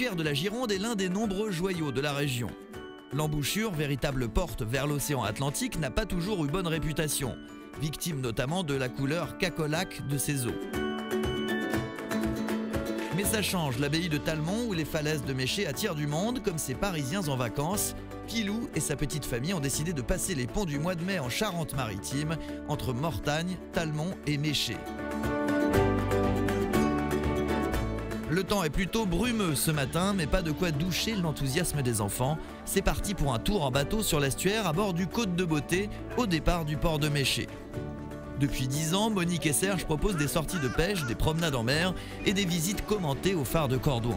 L'estuaire de la Gironde est l'un des nombreux joyaux de la région. L'embouchure, véritable porte vers l'océan Atlantique, n'a pas toujours eu bonne réputation, victime notamment de la couleur cacolaque de ses eaux. Mais ça change, l'abbaye de Talmont ou les falaises de Méché attirent du monde, comme ces Parisiens en vacances. Pilou et sa petite famille ont décidé de passer les ponts du mois de mai en Charente-Maritime, entre Mortagne, Talmont et Méché. Le temps est plutôt brumeux ce matin, mais pas de quoi doucher l'enthousiasme des enfants. C'est parti pour un tour en bateau sur l'estuaire à bord du Côte de Beauté, au départ du port de Méché. Depuis 10 ans, Monique et Serge proposent des sorties de pêche, des promenades en mer et des visites commentées au phare de Cordouan.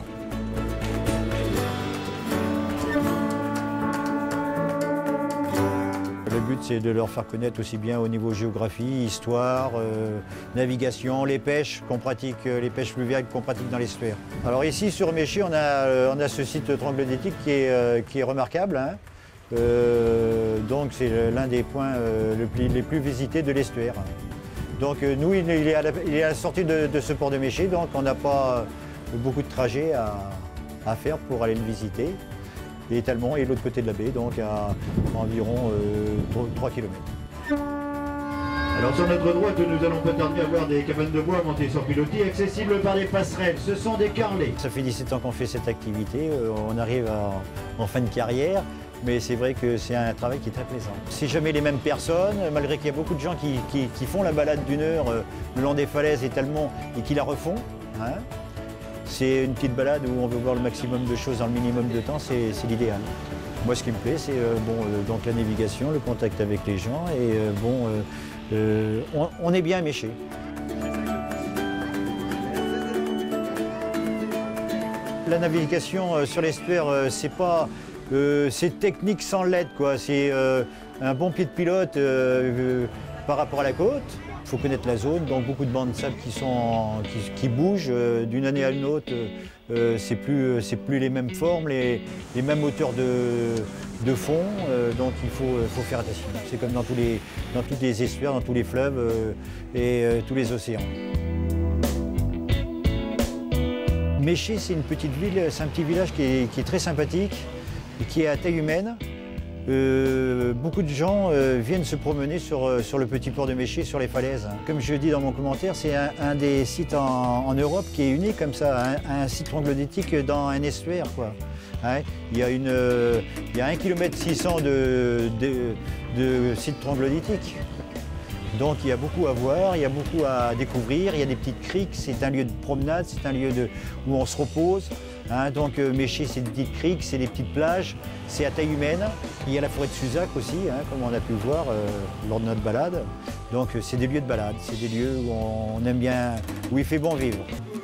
Le but, c'est de leur faire connaître aussi bien au niveau géographie, histoire, navigation, les pêches qu'on pratique, les pêches fluviales qu'on pratique dans l'estuaire. Alors ici, sur Méché, on a ce site troglodytique qui est remarquable, hein. Donc c'est l'un des points les plus visités de l'estuaire. Donc nous, il est à la sortie de ce port de Méché, donc on n'a pas beaucoup de trajets à faire pour aller le visiter. Et Talmont est l'autre côté de la baie, donc à environ 3 km. Alors sur notre droite, nous allons pas tarder à voir des cabanes de bois montées sur pilotis, accessibles par des passerelles. Ce sont des carrelets. Ça fait 17 ans qu'on fait cette activité, on arrive en fin de carrière, mais c'est vrai que c'est un travail qui est très plaisant. C'est jamais les mêmes personnes, malgré qu'il y a beaucoup de gens qui font la balade d'une heure le long des falaises et Talmont et qui la refont, hein. C'est une petite balade où on veut voir le maximum de choses dans le minimum de temps, c'est l'idéal. Moi, ce qui me plaît, c'est donc la navigation, le contact avec les gens et on est bien à Méché. La navigation sur l'estuaire, c'est technique sans l'aide, quoi. C'est un bon pied de pilote par rapport à la côte. Il faut connaître la zone, donc beaucoup de bancs de sable qui bougent d'une année à une autre. C'est plus les mêmes formes, les mêmes hauteurs de fond, donc il faut faire attention. C'est comme dans tous les estuaires, dans tous les fleuves et tous les océans. Méché, c'est une petite ville, c'est un petit village qui est très sympathique et qui est à taille humaine. Beaucoup de gens viennent se promener sur le petit port de Méché, sur les falaises. Comme je dis dans mon commentaire, c'est un des sites en Europe qui est unique comme ça, un site troglodytique dans un estuaire, quoi. Hein, il y a 1,6 km de sites troglodytiques. Donc il y a beaucoup à voir, il y a beaucoup à découvrir, il y a des petites criques, c'est un lieu de promenade, c'est un lieu où on se repose. Hein, donc Méché, c'est des petites criques, c'est des petites plages, c'est à taille humaine. Il y a la forêt de Suzac aussi, hein, comme on a pu le voir lors de notre balade. Donc c'est des lieux de balade, c'est des lieux où on aime bien, où il fait bon vivre.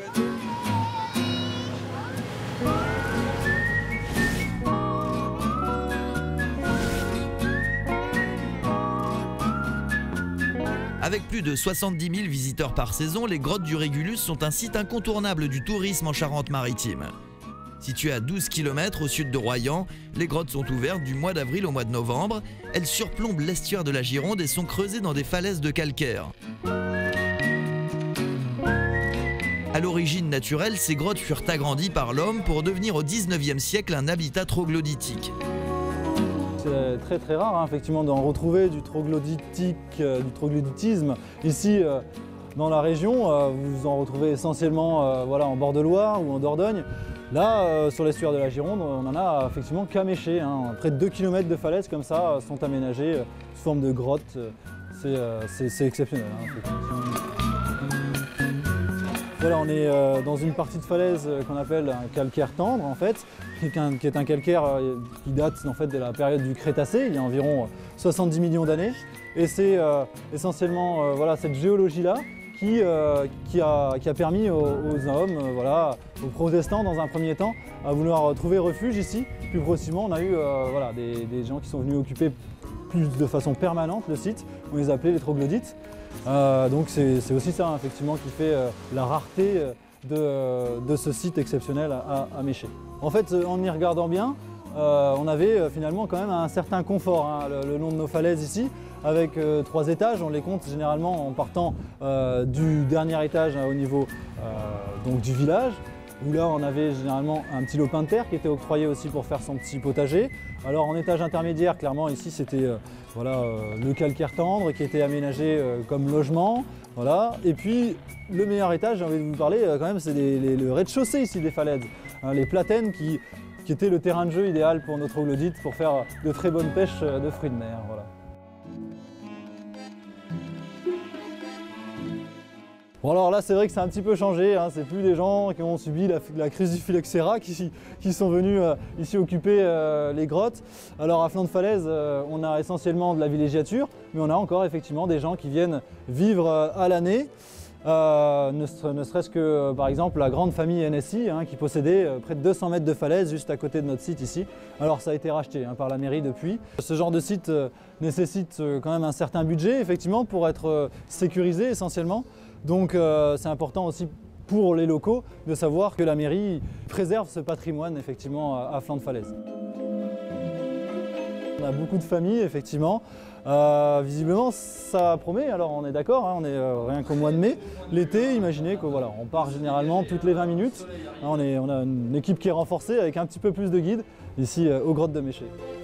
Avec plus de 70 000 visiteurs par saison, les grottes du Régulus sont un site incontournable du tourisme en Charente-Maritime. Situées à 12 km au sud de Royan, les grottes sont ouvertes du mois d'avril au mois de novembre. Elles surplombent l'estuaire de la Gironde et sont creusées dans des falaises de calcaire. À l'origine naturelle, ces grottes furent agrandies par l'homme pour devenir au 19e siècle un habitat troglodytique. C'est très très rare, hein, effectivement, d'en retrouver du troglodytisme ici dans la région. Vous en retrouvez essentiellement voilà, en bord de Loire ou en Dordogne. Là, sur l'estuaire de la Gironde, on en a effectivement qu'à Méché. Hein. Près de 2 km de falaises comme ça sont aménagées sous forme de grottes. C'est exceptionnel. Hein, voilà, on est dans une partie de falaise qu'on appelle un calcaire tendre en fait, qui est un calcaire qui date en fait de la période du Crétacé, il y a environ 70 millions d'années. Et c'est essentiellement voilà, cette géologie-là qui a permis aux hommes, voilà, aux protestants dans un premier temps, à vouloir trouver refuge ici. Plus progressivement, on a eu voilà, des gens qui sont venus occuper plus de façon permanente le site, on les appelait les troglodytes. Donc c'est aussi ça effectivement qui fait la rareté de ce site exceptionnel à Méché. En fait, en y regardant bien, on avait finalement quand même un certain confort hein, le long de nos falaises ici, avec 3 étages. On les compte généralement en partant du dernier étage hein, au niveau donc du village. où là on avait généralement un petit lopin de terre qui était octroyé aussi pour faire son petit potager. Alors en étage intermédiaire, clairement ici c'était le calcaire tendre qui était aménagé comme logement. Voilà. Et puis le meilleur étage, j'ai envie de vous parler quand même, c'est le rez-de-chaussée ici des falaises. Hein, les platènes qui était le terrain de jeu idéal pour nos troglodytes pour faire de très bonnes pêches de fruits de mer. Voilà. Bon alors là c'est vrai que c'est un petit peu changé, hein. C'est plus des gens qui ont subi la crise du phylloxéra qui sont venus ici occuper les grottes. Alors à flanc de falaise on a essentiellement de la villégiature, mais on a encore effectivement des gens qui viennent vivre à l'année. Ne serait-ce que par exemple la grande famille NSI qui possédait près de 200 mètres de falaise juste à côté de notre site ici. Alors ça a été racheté par la mairie depuis. Ce genre de site nécessite quand même un certain budget effectivement pour être sécurisé essentiellement. Donc c'est important aussi pour les locaux de savoir que la mairie préserve ce patrimoine effectivement à flanc de falaise. On a beaucoup de familles effectivement. Visiblement ça promet, alors on est d'accord, on est rien qu'au mois de mai. L'été, imaginez que voilà, on part généralement toutes les 20 minutes. On a une équipe qui est renforcée avec un petit peu plus de guides ici aux grottes de Méché.